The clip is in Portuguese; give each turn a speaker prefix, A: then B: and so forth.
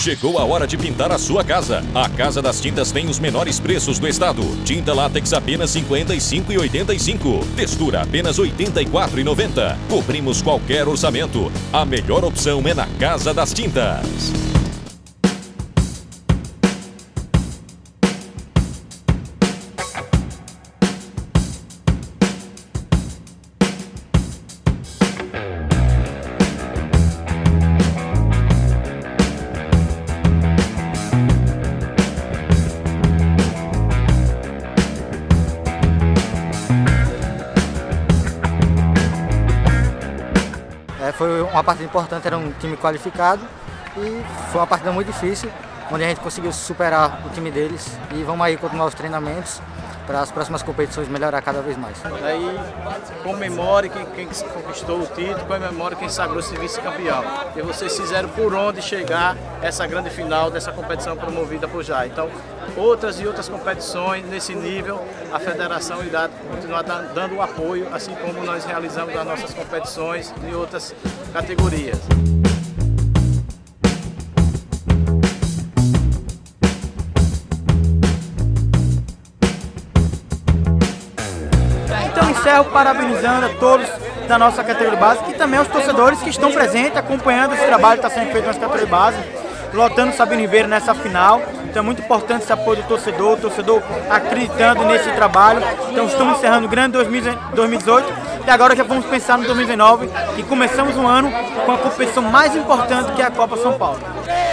A: Chegou a hora de pintar a sua casa. A Casa das Tintas tem os menores preços do estado. Tinta látex apenas R$ 55,85. Textura apenas R$ 84,90. Cobrimos qualquer orçamento. A melhor opção é na Casa das Tintas.
B: Foi uma partida importante, era um time qualificado e foi uma partida muito difícil, onde a gente conseguiu superar o time deles e vamos aí continuar os treinamentos para as próximas competições melhorar cada vez mais.
C: Aí comemore quem conquistou o título, comemore quem sagrou-se vice-campeão. E vocês fizeram por onde chegar essa grande final dessa competição promovida por JAI. Então, outras e outras competições nesse nível, a federação irá continuar dando o apoio, assim como nós realizamos as nossas competições em outras categorias.
D: Então encerro parabenizando a todos da nossa categoria base e também aos torcedores que estão presentes, acompanhando esse trabalho que está sendo feito na nossa categoria base, lotando o Sabino Ribeiro nessa final. Então é muito importante esse apoio do torcedor, o torcedor acreditando nesse trabalho. Então estamos encerrando o grande 2018 e agora já vamos pensar no 2019 e começamos um ano com a competição mais importante que é a Copa São Paulo.